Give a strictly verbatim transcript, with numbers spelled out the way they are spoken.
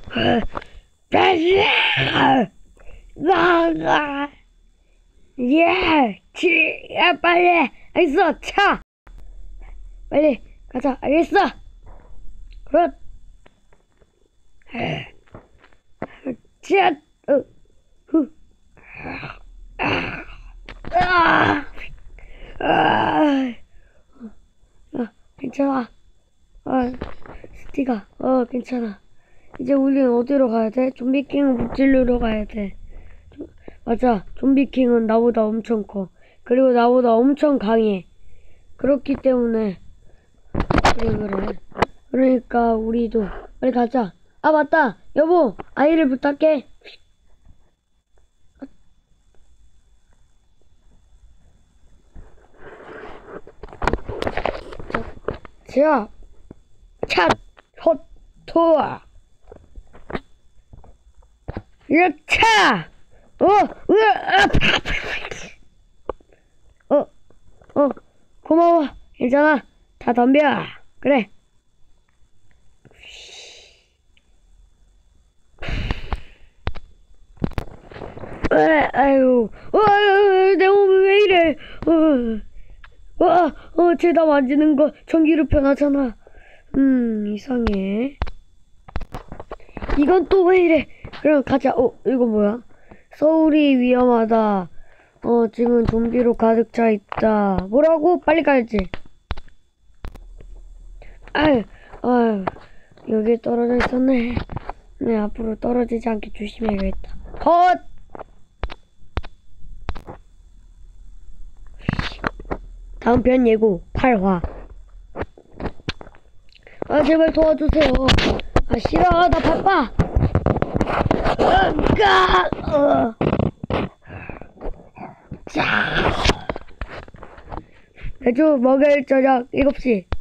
나가. 예, 치, 야, 빨리. 알겠어, 차. 빨리 가자. 알겠어. 그렇. 차, 어, 후. 아, 아, 아, 아, 괜찮아. 아, 스티가, 어, 괜찮아. 이제 우리는 어디로 가야 돼? 좀비킹을 무찔러러 가야 돼. 좀, 맞아. 좀비킹은 나보다 엄청 커. 그리고 나보다 엄청 강해. 그렇기 때문에. 그래, 그래. 그러니까, 우리도. 빨리 가자. 아, 맞다. 여보, 아이를 부탁해. 자, 차, 헛, 토아. 야차! 어, 으아, 어, 어, 고마워. 괜찮아. 다 덤벼. 그래. 으아, 아유, 어, 아유, 내 몸이 왜 이래? 어, 와, 어, 쟤 나 만지는 거 전기로 변하잖아. 음, 이상해. 이건 또 왜 이래? 그럼 가자. 어, 이거 뭐야? 서울이 위험하다. 어, 지금 좀비로 가득 차 있다. 뭐라고? 빨리 가야지. 아유, 아유, 여기에 떨어져 있었네. 네, 앞으로 떨어지지 않게 조심해야겠다. 헛! 다음 편 예고, 팔 화. 아, 제발 도와주세요. 아, 싫어. 나 바빠. 으까! 어. 자. 매주 목요일 저녁 일곱 시.